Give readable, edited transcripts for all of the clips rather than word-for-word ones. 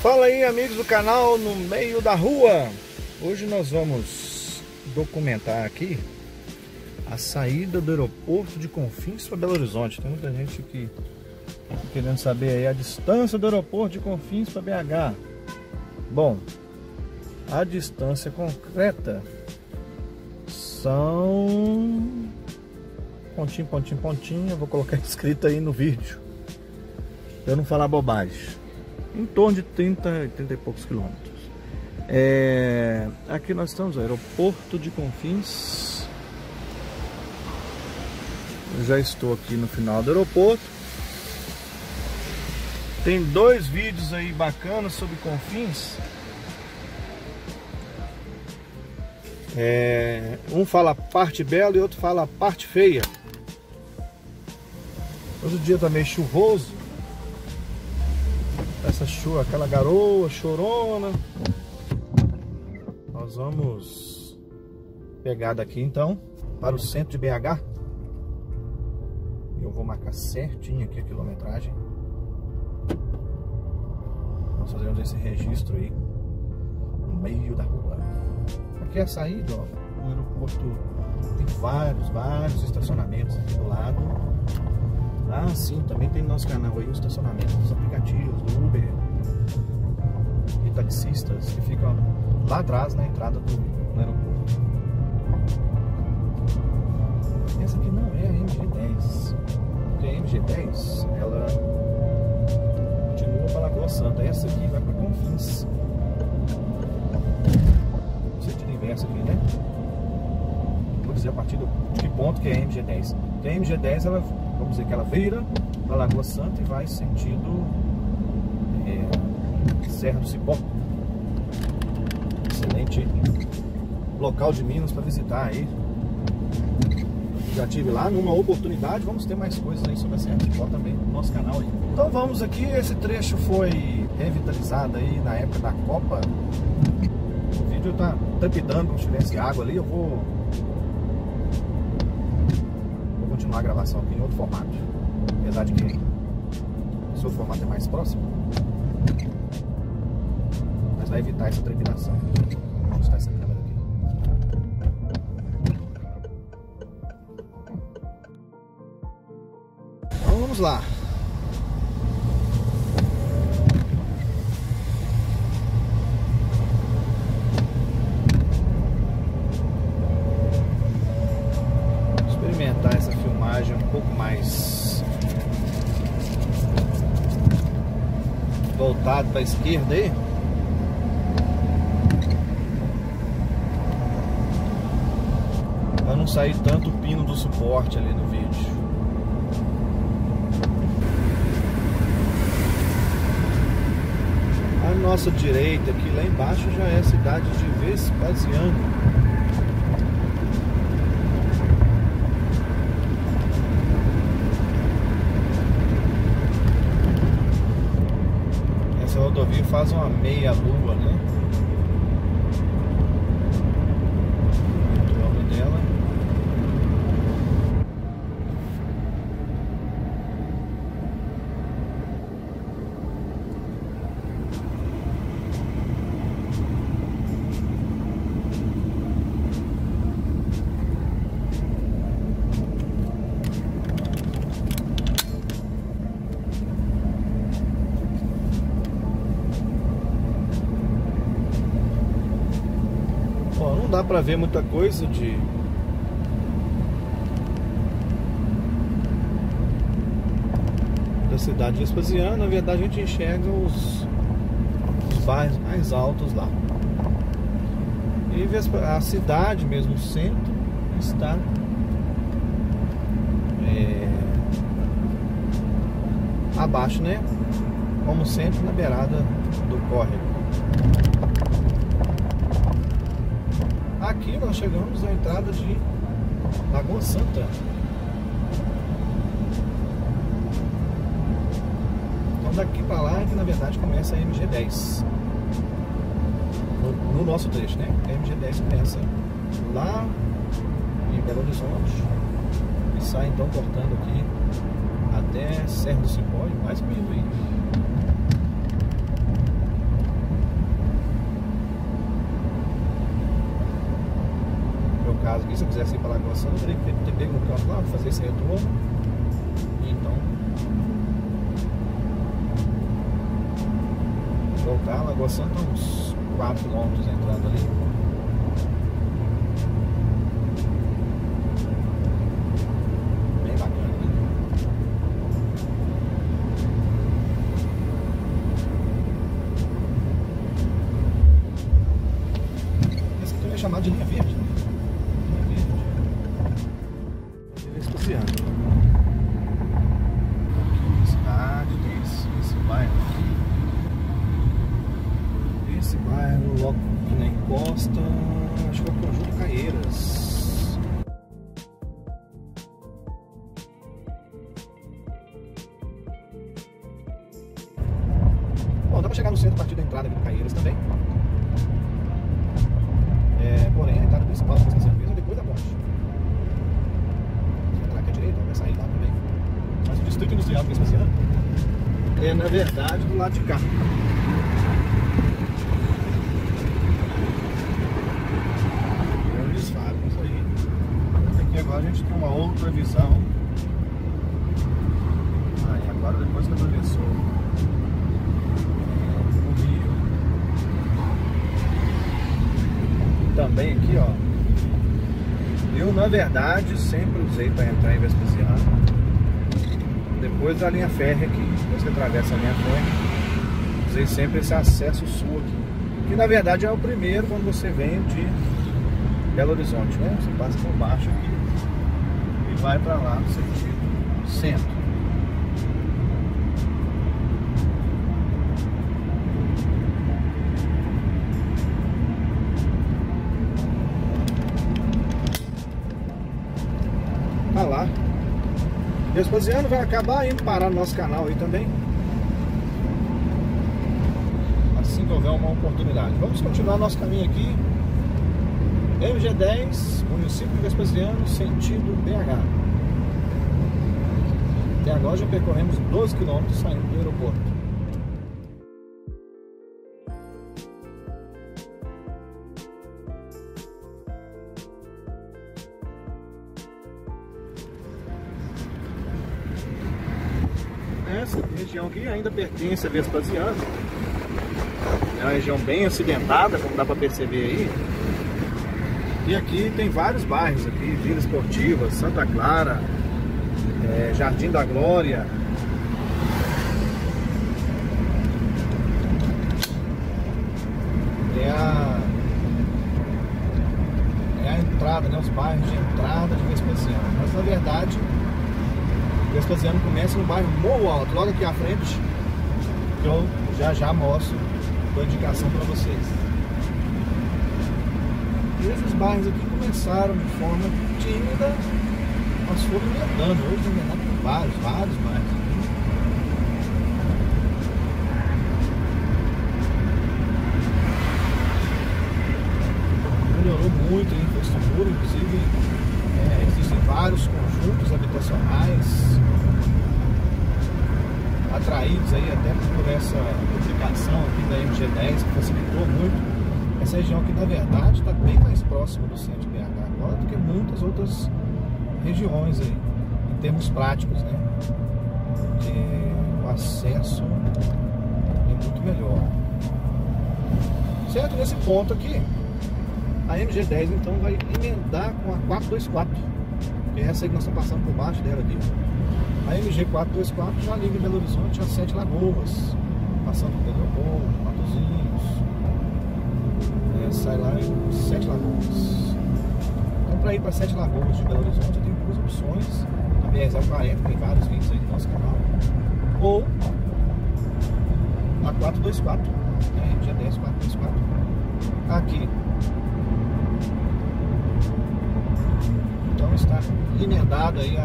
Fala aí, amigos do canal No Meio da Rua. Hoje nós vamos documentar aqui a saída do aeroporto de Confins para Belo Horizonte. Tem muita gente que tá querendo saber aí a distância do aeroporto de Confins para BH. Bom, a distância concreta são pontinho, pontinho, pontinho. Eu vou colocar escrito aí no vídeo para eu não falar bobagem. Em torno de 30 e poucos quilômetros. Aqui nós estamos no aeroporto de Confins. Eu já estou aqui no final do aeroporto. Tem dois vídeos aí bacanas sobre Confins. Um fala a parte bela e outro fala a parte feia. Hoje o dia tá meio chuvoso. Essa chuva, aquela garoa chorona. Nós vamos pegar daqui então para o centro de BH. Eu vou marcar certinho aqui a quilometragem. Nós fazemos esse registro aí no meio da rua. Aqui é a saída, ó. O aeroporto tem vários estacionamentos aqui do lado. Ah, sim, também tem no nosso canal aí o estacionamento dos aplicativos, do Uber e taxistas que ficam lá atrás na entrada do aeroporto. Essa aqui não é a MG10, porque a MG10 ela continua para Lagoa Santa. Essa aqui vai para Confins. Sentido inverso aqui, né? Vou dizer a partir de que ponto que é a MG10. Porque a MG10 ela, vamos dizer que ela vira para Lagoa Santa e vai sentido Serra do Cipó. Excelente local de Minas para visitar aí. Já tive lá numa oportunidade. Vamos ter mais coisas aí sobre a Serra do Cipó também no nosso canal aí. Então vamos aqui. Esse trecho foi revitalizado aí na época da Copa. O vídeo tá trepidando como se tivesse água ali. Eu vou continuar a gravação aqui em outro formato, apesar de que o seu formato é mais próximo, mas vai evitar essa trepidação. Vamos mostrar essa câmera aqui. Então vamos lá. Essa filmagem um pouco mais voltado para a esquerda aí. Para não sair tanto o pino do suporte ali no vídeo. A nossa direita aqui, lá embaixo, já é a cidade de Vespasiano. Essa rodovia faz uma meia lua, né? O nome dela. Não dá pra ver muita coisa da cidade de Vespasiano. Na verdade a gente enxerga os bairros mais altos lá. E a cidade mesmo, o centro, está abaixo, né? Como sempre, na beirada do córrego. Aqui nós chegamos à entrada de Lagoa Santa. Então daqui para lá é que na verdade começa a MG10. No nosso trecho, né? A MG10 começa lá em Belo Horizonte e sai então cortando aqui até Serra do Cipó e mais meio aí. casa aqui, se eu quisesse ir para Lagoa Santa, eu teria que ter pego no carro lá, fazer esse retorno. Então, voltar, Lagoa Santa uns 4 km entrando ali. Bem bacana, né? Essa aqui é chamada de linha verde, né? Linha verde. Vespasiano. Aqui, cidade, esse bairro aqui. Esse bairro logo aqui na encosta, acho que é o Conjunto Caieiras. Bom, dá pra chegar no centro a partir da entrada aqui do Caieiras também. Porém, a entrada principal da estação mesmo é depois da ponte. Se entrar aqui à direita, vai sair lá também. Mas o distrito industrial do Vespasiano é, na verdade, do lado de cá. Aqui agora a gente tem uma outra visão. Aí agora depois que atravessou o rio. Também aqui, ó. Eu na verdade sempre usei para entrar em Vespasiano. Depois da linha férrea aqui. Depois que atravessa a linha férrea, usei sempre esse acesso sul aqui. Que na verdade é o primeiro quando você vem de Belo Horizonte, né? Você passa por baixo aqui e vai para lá no sentido centro. Tá lá. Vespasiano vai acabar indo parar no nosso canal aí também. Assim que houver uma oportunidade. Vamos continuar nosso caminho aqui. MG10, município de Vespasiano, sentido BH. Até agora já percorremos 12 km saindo do aeroporto. Essa região aqui ainda pertence a Vespasiano. É uma região bem acidentada, como dá para perceber aí. E aqui tem vários bairros aqui, Vila Esportiva, Santa Clara, Jardim da Glória. É a entrada, né? Os bairros de entrada de Vespasiano. Mas na verdade, Vespasiano começa no bairro Morro Alto, logo aqui à frente, que eu já mostro com a indicação para vocês. Esses bairros aqui começaram de forma tímida, mas foram emendando. Hoje emendando por vários bairros. Melhorou muito a infraestrutura, inclusive existem vários conjuntos habitacionais atraídos aí até por essa publicação aqui da MG10, que facilitou muito. Essa região aqui, na verdade, está bem mais próxima do centro de BH agora do que muitas outras regiões aí, em termos práticos, né? Porque o acesso é muito melhor. Certo? Nesse ponto aqui, a MG10 então vai emendar com a 424, que é essa aí que nós estamos passando por baixo dela aqui. A MG 424 já liga em Belo Horizonte a 7 Lagoas, passando por Pedro Leopoldo, Matozinhos. Sai lá em 7 Lagoas. Então, para ir para 7 Lagoas de Belo Horizonte, eu tenho duas opções. A BR-040, tem vários vídeos aí no nosso canal. Ou a 424, né? MG10 424. Aqui. Então está emendado aí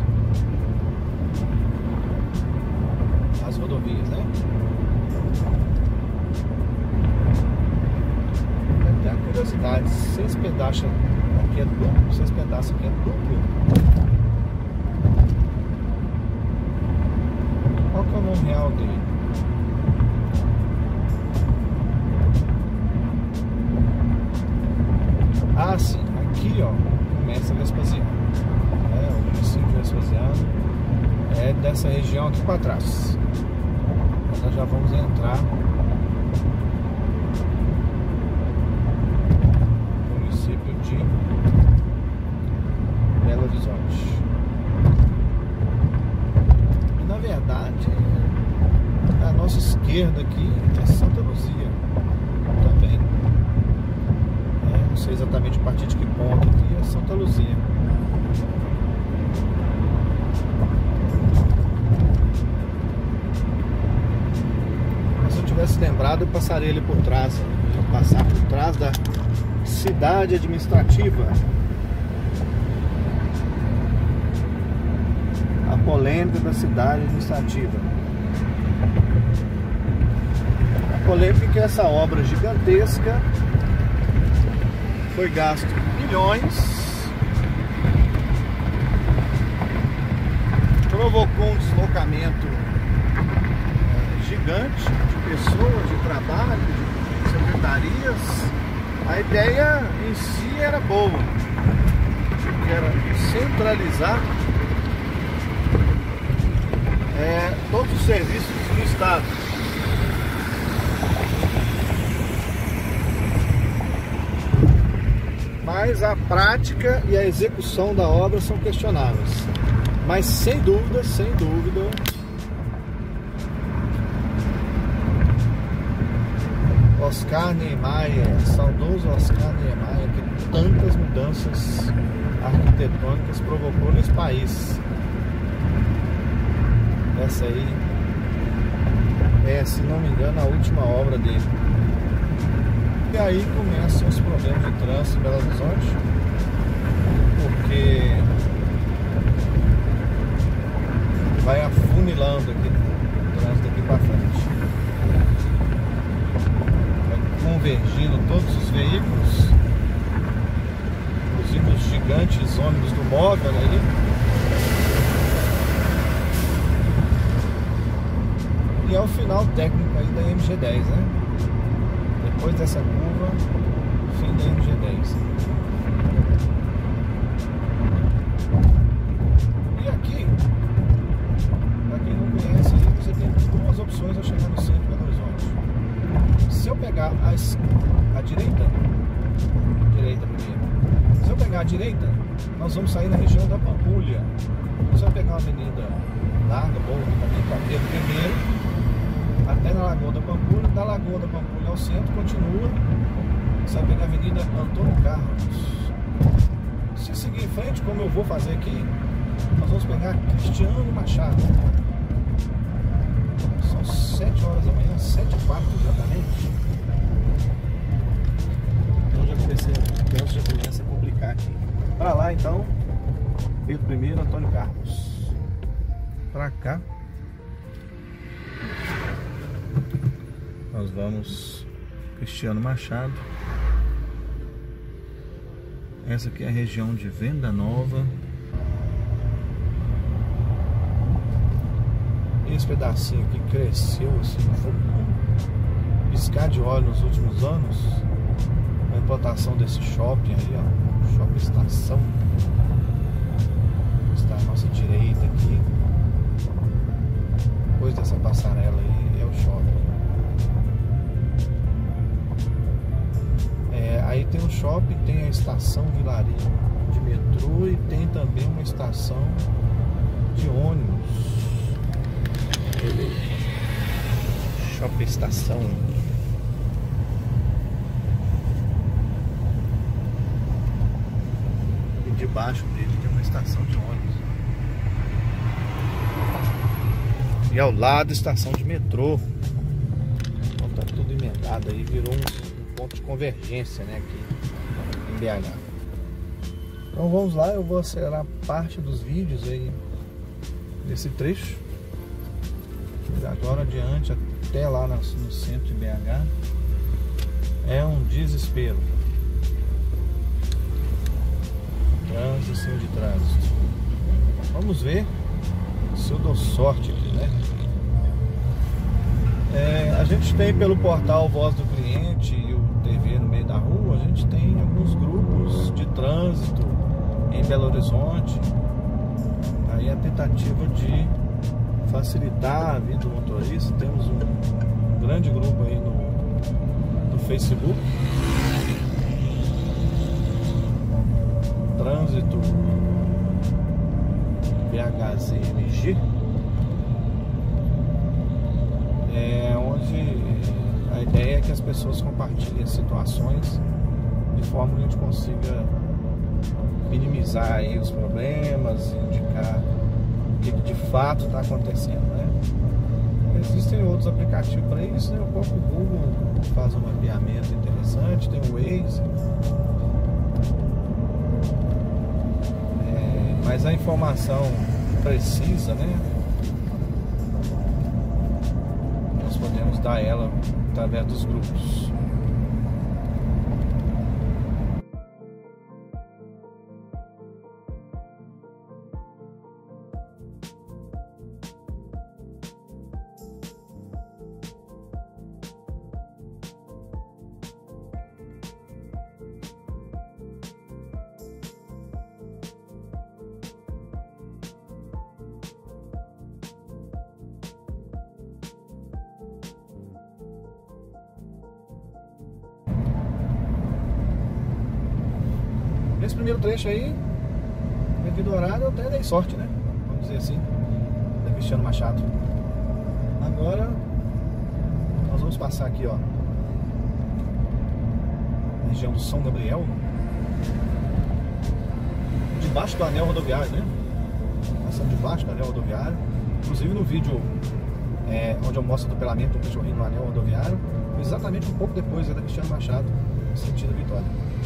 as rodovias, né? Tem a curiosidade, se esse pedaço aqui é duplo, se esse pedaço aqui é duplo, qual que é o nome real dele? Ah, sim, aqui ó, essa região aqui para trás. Nós já vamos entrar no município de Belo Horizonte. E, na verdade, a nossa esquerda aqui é Santa Luzia também. Não sei exatamente a partir de que ponto aqui é Santa Luzia. Se eu tivesse lembrado, eu passaria ali por trás. Passar por trás da cidade administrativa. A polêmica da cidade administrativa. A polêmica é que essa obra gigantesca foi gasto milhões, provocou um deslocamento gigante de pessoas, de trabalho, de secretarias. A ideia em si era boa, que era centralizar todos os serviços do Estado. Mas a prática e a execução da obra são questionáveis. Mas sem dúvida, Oscar Niemeyer, saudoso Oscar Niemeyer, que tantas mudanças arquitetônicas provocou nesse país. Essa aí é, se não me engano, a última obra dele. E aí começam os problemas de trânsito em Belo Horizonte, porque vai afunilando aqui o trânsito aqui para frente. Vai convergindo todos os veículos, inclusive os gigantes ônibus do móvel aí. E é o final técnico aí da MG10, né? Depois dessa curva, fim da MG10. E aqui, para quem não conhece, você tem duas opções ao chegar no centro de Belo Horizonte. Se eu pegar a direita primeiro. Se eu pegar a direita, nós vamos sair na região da Pampulha. Se eu pegar a avenida larga, boa, também para Pedro I, até na Lagoa da Pampulha, da Lagoa da Pampulha ao centro, continua, você vai pegar a Avenida Antônio Carlos. Se seguir em frente, como eu vou fazer aqui, nós vamos pegar Cristiano Machado. São 7 horas da manhã, 7h04 exatamente. Então já começa a complicar aqui. Para lá então, Pedro I, Antônio Carlos. Para cá nós vamos Cristiano Machado. Essa aqui é a região de Venda Nova. Esse pedacinho aqui cresceu assim, foi um piscar de óleo nos últimos anos. A implantação desse shopping aí, ó, Shopping Estação. Está à nossa direita aqui. Depois dessa passarela aí é o shopping. Aí tem o shopping, tem a estação Vilarinho de metrô e tem também uma estação de ônibus. Shopping Estação. E debaixo dele tem uma estação de ônibus. E ao lado estação de metrô. Então tá tudo emendado aí, virou um ponto de convergência, né, aqui em BH. Então vamos lá, eu vou acelerar parte dos vídeos aí desse trecho. Agora adiante até lá no centro de BH é um desespero. Trânsito em cima de trânsito. Vamos ver se eu dou sorte aqui, né? A gente tem pelo portal Voz do Cliente e o TV no meio da rua, a gente tem alguns grupos de trânsito em Belo Horizonte. Aí a tentativa de facilitar a vida do motorista, temos um grande grupo aí no Facebook, Trânsito BHZMG, onde a ideia é que as pessoas compartilhem as situações de forma que a gente consiga minimizar aí os problemas, indicar o que de fato está acontecendo, né? Existem outros aplicativos para isso, né? O próprio Google faz um mapeamento interessante, tem o Waze, mas a informação precisa, né? Nós podemos dar ela através dos grupos. Esse primeiro trecho aí, devido ao horário, eu até dei sorte, né? Vamos dizer assim, da Cristiano Machado. Agora, nós vamos passar aqui, ó, na região do São Gabriel, debaixo do anel rodoviário, né? Passando debaixo do anel rodoviário. Inclusive no vídeo onde eu mostro o atropelamento do cachorrinho no anel rodoviário, foi exatamente um pouco depois da Cristiano Machado, sentido Vitória.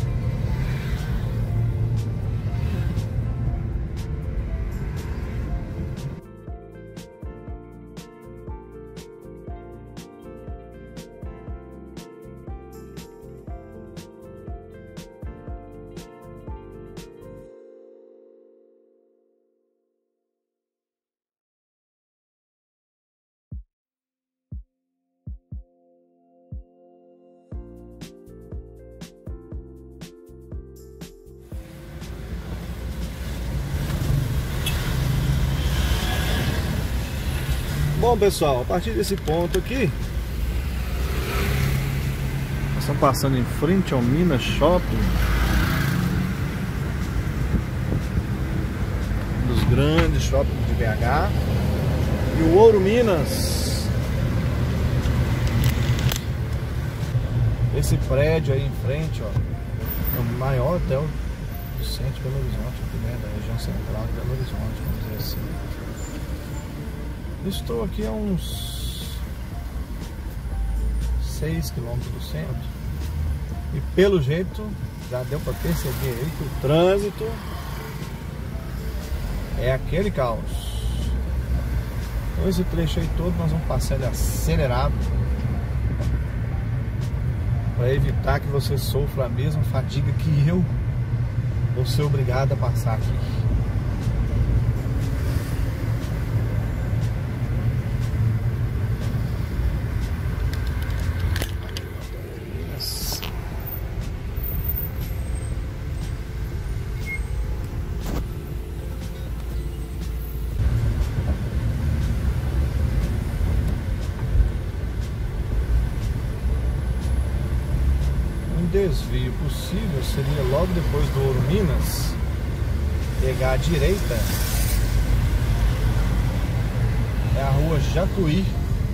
Bom, pessoal, a partir desse ponto aqui, nós estamos passando em frente ao Minas Shopping, um dos grandes shoppings de BH, e o Ouro Minas. Esse prédio aí em frente, ó, é o maior hotel do centro de Belo Horizonte, aqui, né, da região central de Belo Horizonte, vamos dizer assim. Estou aqui a uns 6 km do centro e pelo jeito já deu para perceber aí que o trânsito é aquele caos. Então esse trecho aí todo nós vamos passar ele acelerado para evitar que você sofra a mesma fadiga que eu vou ser obrigado a passar aqui. Desvio possível seria logo depois do Ouro Minas, pegar à direita, é a rua Jacuí.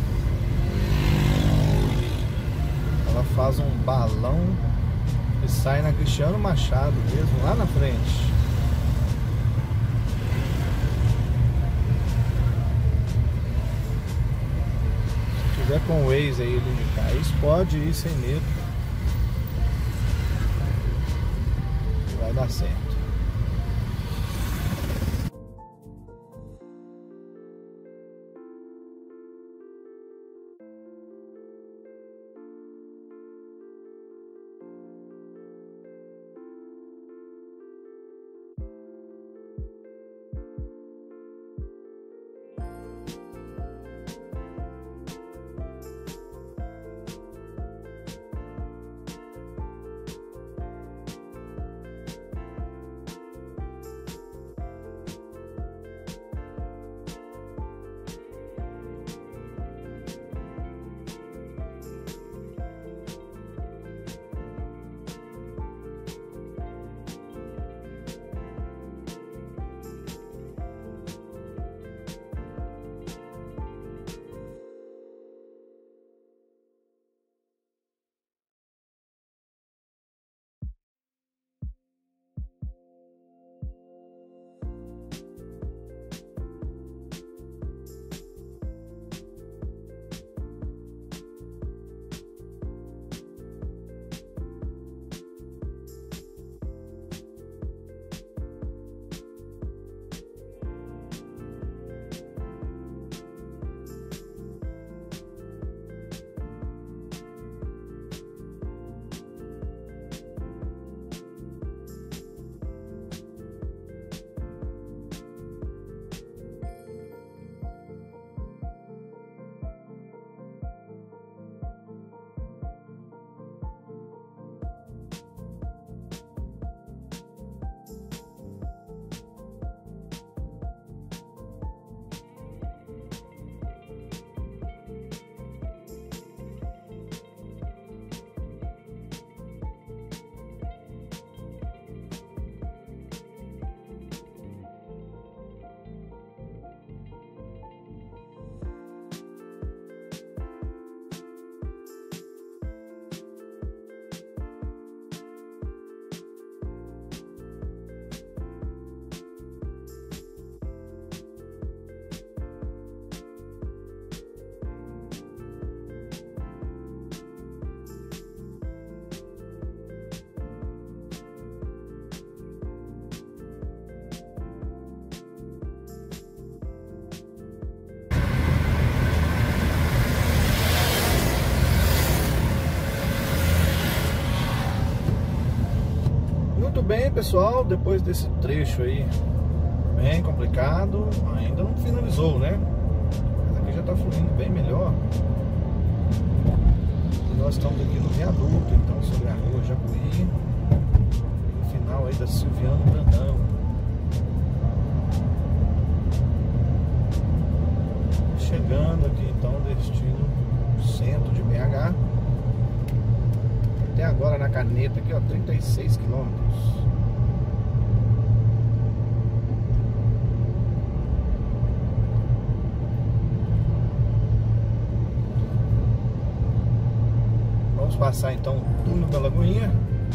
Ela faz um balão e sai na Cristiano Machado mesmo, lá na frente. Se tiver com o Waze aí ele indicar isso, pode ir sem medo. Vai dar certo. bem, pessoal, depois desse trecho aí bem complicado, ainda não finalizou, né? Mas aqui já tá fluindo bem melhor. E nós estamos aqui no viaduto, então, sobre a rua Jacuí, no final aí da Silviano Brandão. Chegando aqui então, destino centro de BH. Até agora na caneta aqui, ó, 36 quilômetros. Vamos passar então o túnel da Lagoinha.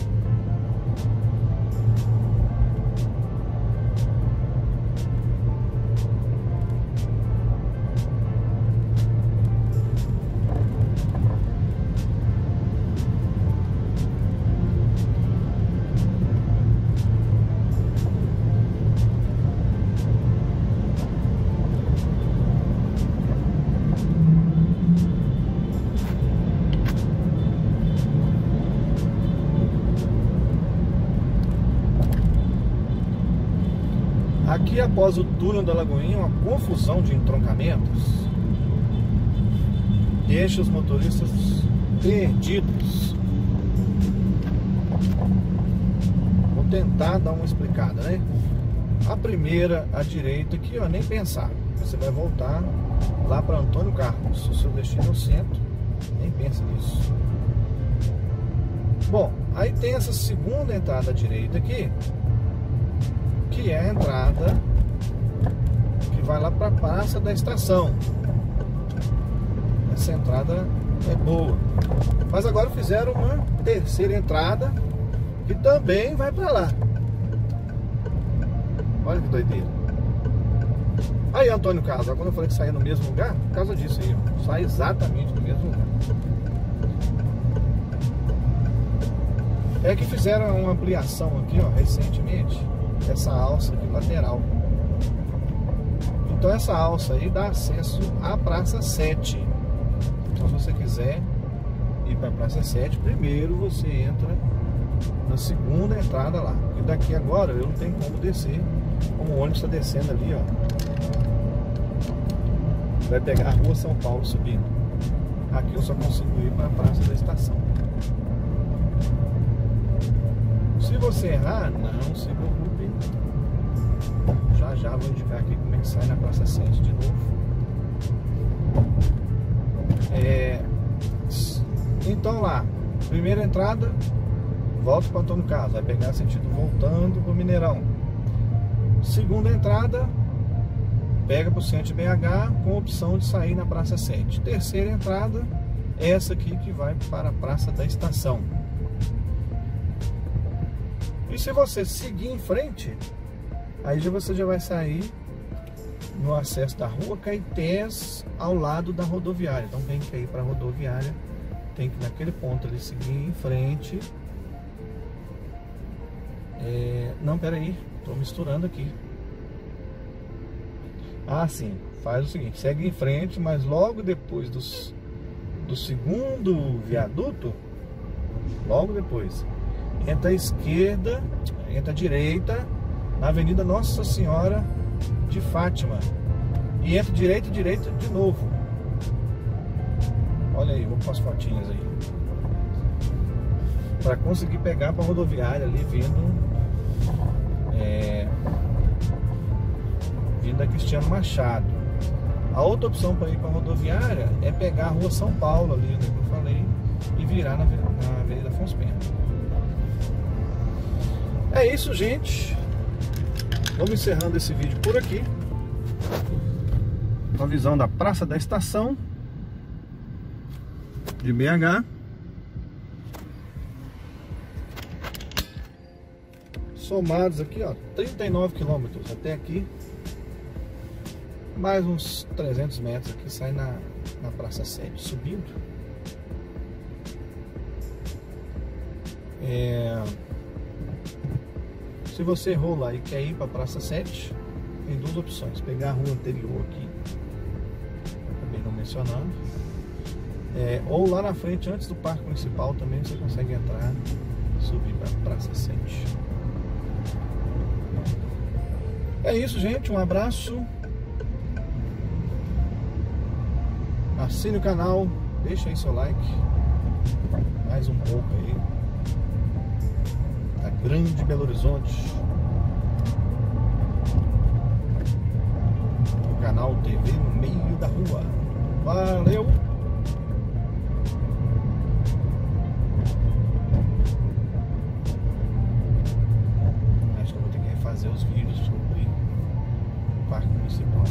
Aqui após o túnel da Lagoinha, uma confusão de entroncamentos deixa os motoristas perdidos. Vou tentar dar uma explicada, né? A primeira, à direita aqui, ó, nem pensar. Você vai voltar lá para Antônio Carlos. O seu destino é o centro, nem pensa nisso. Bom, aí tem essa segunda entrada à direita aqui, que é a entrada que vai lá para a Praça da Estação. Essa entrada é boa. Mas agora fizeram uma terceira entrada que também vai para lá. Olha que doideira. Aí, Antônio Carlos, quando eu falei que saía no mesmo lugar, por causa disso aí, ó, sai exatamente no mesmo lugar. É que fizeram uma ampliação aqui, ó, recentemente, essa alça aqui lateral. Então essa alça aí dá acesso à Praça 7. Então se você quiser ir para a Praça 7, primeiro você entra na segunda entrada lá. E daqui agora eu não tenho como descer, como o ônibus está descendo ali, ó. Vai pegar a Rua São Paulo subindo. Aqui eu só consigo ir para a Praça da Estação. Se você errar, não se preocupe. Já vou indicar aqui como é que sai na Praça 7 de novo. Então lá, primeira entrada, volta para Antônio Carlos, vai pegar sentido voltando para o Mineirão. Segunda entrada, pega para o centro de BH com a opção de sair na Praça 7. Terceira entrada, essa aqui que vai para a Praça da Estação. E se você seguir em frente, aí você já vai sair no acesso da Rua Caetés, ao lado da rodoviária. Então quem quer ir para a rodoviária tem que naquele ponto ali seguir em frente. Não, peraí, estou misturando aqui. Ah, sim, faz o seguinte, segue em frente, mas logo depois do segundo viaduto, logo depois, entra à esquerda, entra à direita, na Avenida Nossa Senhora de Fátima. E entra direita de novo. Olha aí, vou pôr as fotinhas aí. Para conseguir pegar para a rodoviária ali vindo da Cristiano Machado. A outra opção para ir para a rodoviária é pegar a Rua São Paulo ali, né, que eu falei, e virar na Avenida Afonso Pena. É isso, gente. Vamos encerrando esse vídeo por aqui. Uma visão da Praça da Estação de BH. Somados aqui, ó, 39 quilômetros até aqui. Mais uns 300 metros aqui, sai na Praça 7, subindo. Se você errou lá e quer ir para a Praça 7, tem duas opções. Pegar a rua anterior aqui, acabei não mencionando, ou lá na frente, antes do Parque Municipal, também você consegue entrar e subir para a Praça 7. É isso, gente. Um abraço. Assine o canal. Deixa aí seu like. Mais um pouco aí. Da grande Belo Horizonte. O canal TV no meio da rua. Valeu! Acho que eu vou ter que refazer os vídeos sobre o Parque Municipal.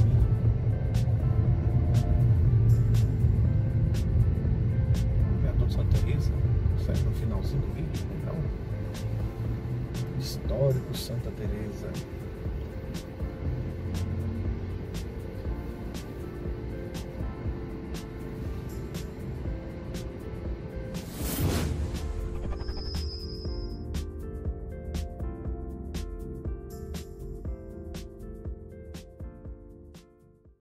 Santa Teresa, sai no finalzinho do vídeo, então, histórico Santa Teresa.